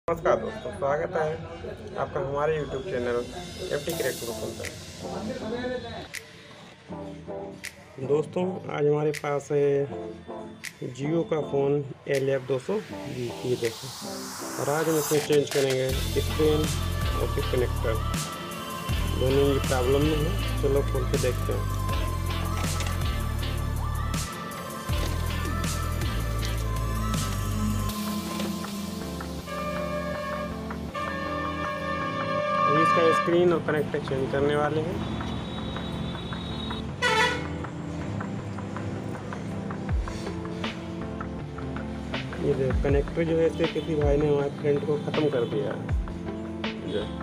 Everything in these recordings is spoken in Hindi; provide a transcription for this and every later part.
नमस्कार दोस्तों, स्वागत है आपका हमारे YouTube channel FT crack group पर। दोस्तों आज हमारे पास है जियो का फ़ोन LF200 ये देखो। और आज हम इसमें चेंज करेंगे स्क्रीन और फिर कनेक्टर, दोनों ही प्रॉब्लम में है। चलो खोल के देखते हैं। इसका स्क्रीन और कनेक्टर चेंज करने वाले हैं। ये देखो कनेक्टर जो है इसे किसी भाई ने हमारे फ्रेंड को ख़त्म कर दिया है।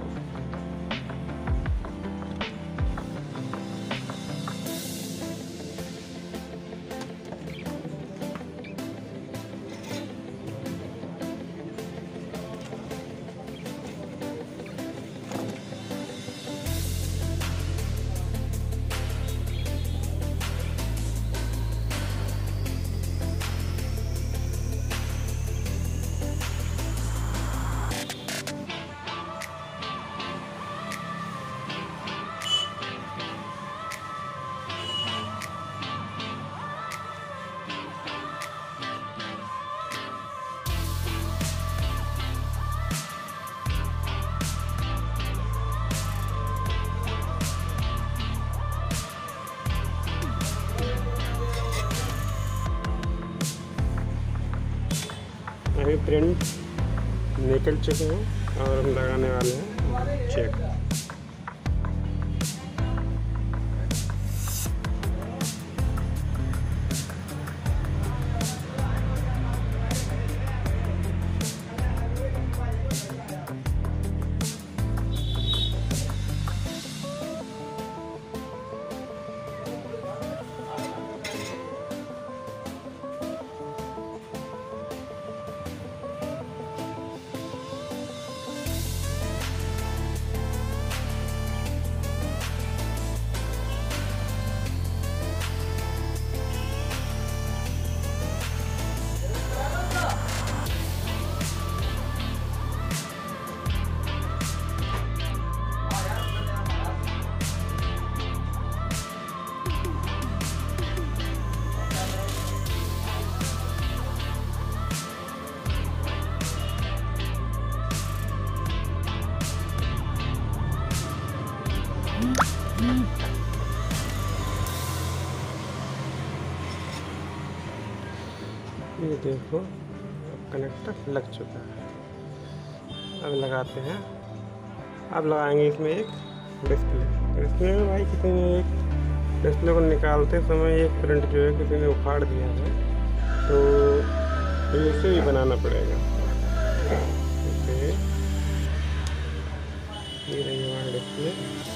अभी प्रिंट निकल चुके हैं और हम लगाने वाले हैं चेक। ये देखो कनेक्टर लग चुका है। अब लगाते हैं। अब लगाएंगे इसमें एक डिस्प्ले। डिस्प्ले में भाई किसी ने एक डिस्प्ले को निकालते समय एक प्रिंट जो है किसी ने उखाड़ दिया है, तो इसे भी बनाना पड़ेगा। ये रही हमारा डिस्प्ले।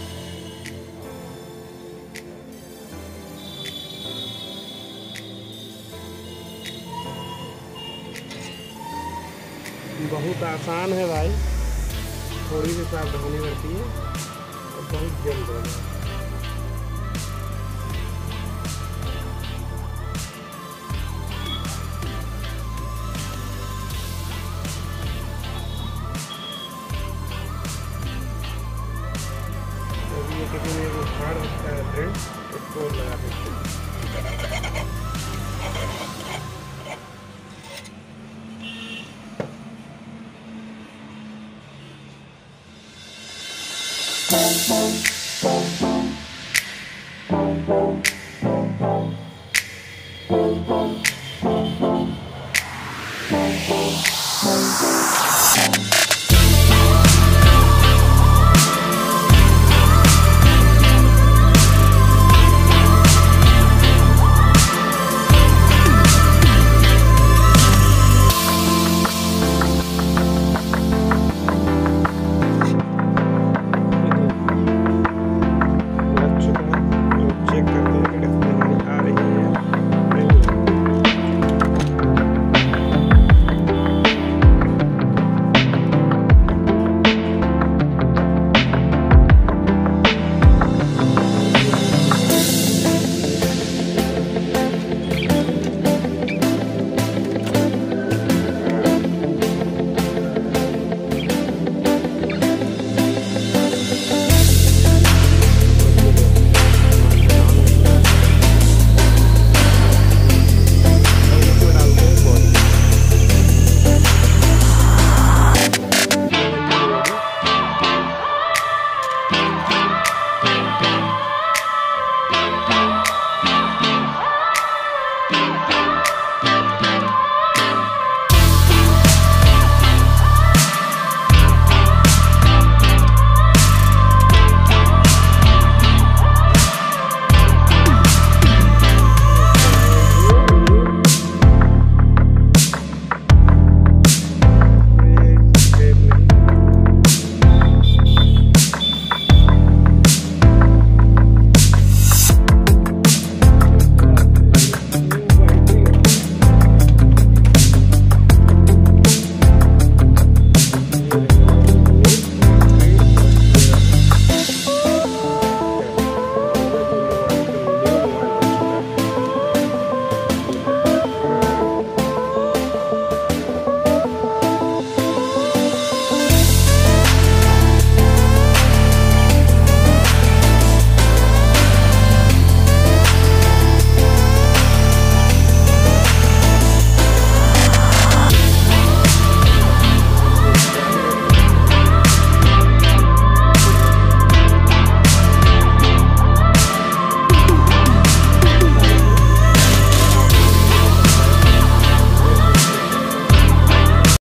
बहुत आसान है भाई, थोड़ी सी सावधानी रहती है और बहुत जल्द हो जाए। अभी ये किसी ने उखाड़ रखा है प्रिंट, इसको लगा देते हैं। Bye.